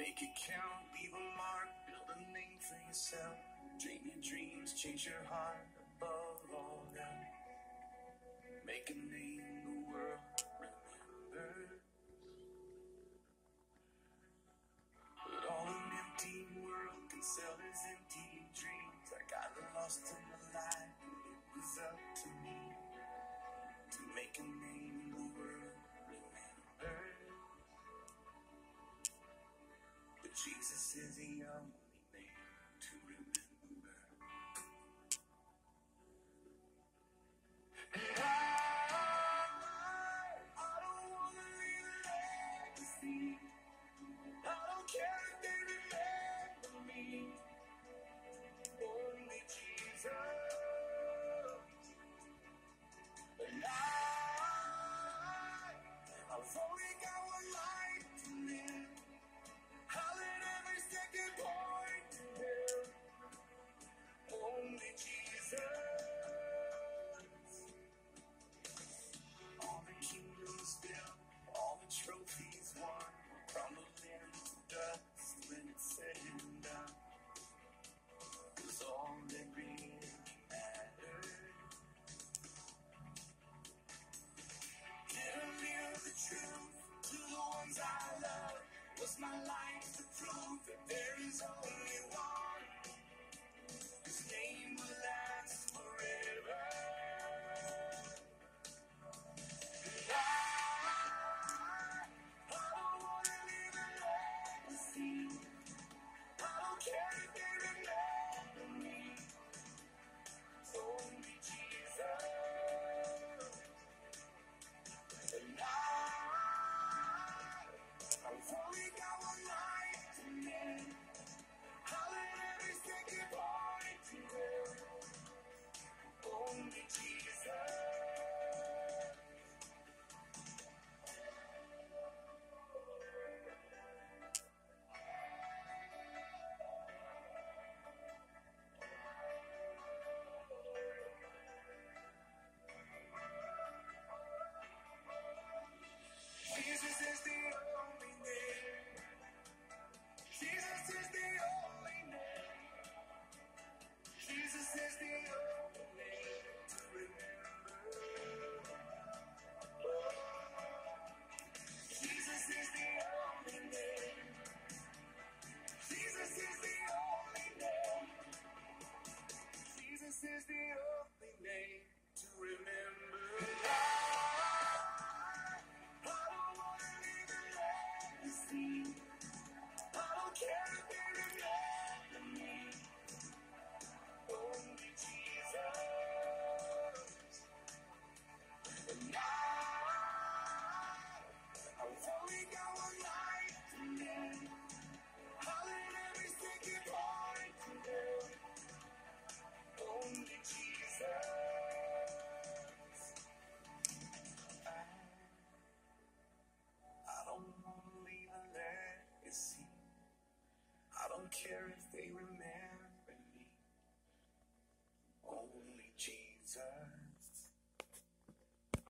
Make it count, leave a mark, build a name for yourself. Dream your dreams, change your heart above all else. Make a name the world remembers. But all an empty world can sell is empty dreams. I got lost in the light, and it was up to me to make a name the world remembers. But Jesus is the only name to remember. And I don't want to leave a legacy. I don't care if they remember me. Only Jesus. And I've only got one life to live. I'll let every second point to him. Only Jesus. All the kingdoms built, all the trophies won, crumbling to dust when it's said and done. 'Cause all that really mattered. Did I live the truth to the ones I love? Was my life the proof that there is only one? His name will last forever. And I don't want to leave a legacy. I don't care if they remember me. Only Jesus. And I've only got one life to live. I'll let every second point to him. Only Jesus. Jesus is the only name. Jesus is the only name. Jesus is the only name to remember. Jesus is the only name. Jesus is the only name. Jesus is the only name to remember. I don't want to leave a legacy. I don't care if they remember me. Only Jesus. And I've only got one life to live. I'll let every second point to him. Only Jesus. I don't want to leave a legacy. I don't care if